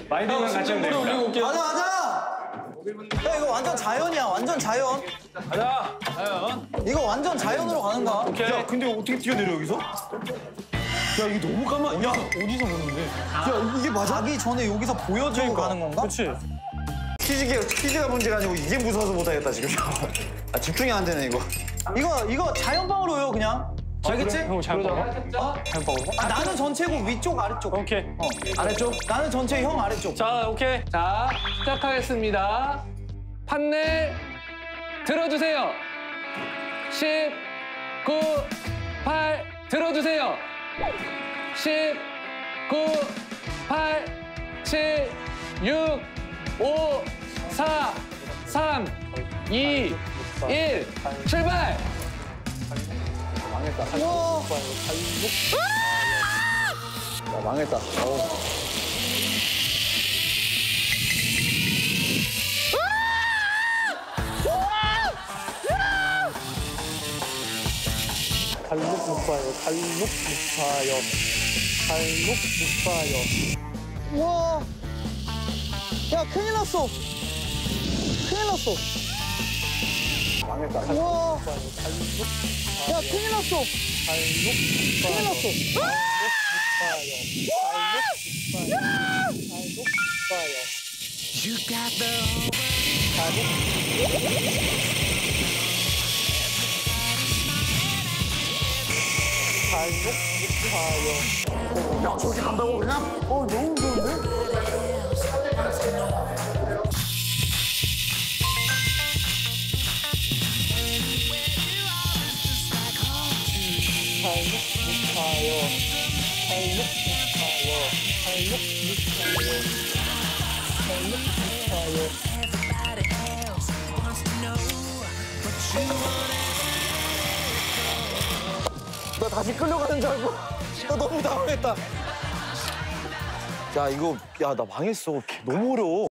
마이딩만 같이 하면 됩니다. 가자, 가자! 야, 이거 완전 자연이야, 완전 자연. 가자. 자연. 이거 완전 자연으로 가는 거야. 오케이. 야, 근데 어떻게 뛰어내려, 여기서? 야, 이게 너무 까만. 야, 어디서 보는데? 야, 이게 맞아? 자기 전에 여기서 보여주고 가는 건가? 그렇지. 퀴즈가 문제가 아니고 이게 무서워서 못하겠다, 지금. 아, 집중이 안 되네, 이거. 이거 자연방으로 해요, 그냥. 알겠지? 형 자연방으로? 자연방으로? 아, 나는 전체고 위쪽, 아래쪽. 오케이. 아래쪽? 나는 전체, 형 아래쪽. 자, 오케이. 자, 시작하겠습니다. 판넬 들어주세요. 10, 9, 8 들어주세요. 10, 9, 8, 7, 6, 5, 4, 3, 2, 1 출발! 우와. 망했다. 갈룩 못 봐요. 갈룩 못 봐요. 갈룩 못 봐요. 우와. 야, 큰일 났어. 큰일 났어. 망했다. 우와. 갈룩 야, 큰일 났어. 갈룩 못 큰일 봐요. 났어. 갈룩 못 봐요. 갈룩 못 봐요. 갈룩 못 봐요. 갈룩 못 봐요. 야, 저렇게 간다고 그냥? 너무 무서운데? 갈룩 못 봐요. 갈룩 못 봐요. 갈룩 못 봐요. 갈룩 못 봐요. 나 다시 끌려가는 줄 알고. 나 너무 당황했다. 야, 이거, 야, 나 망했어. 너무 어려워.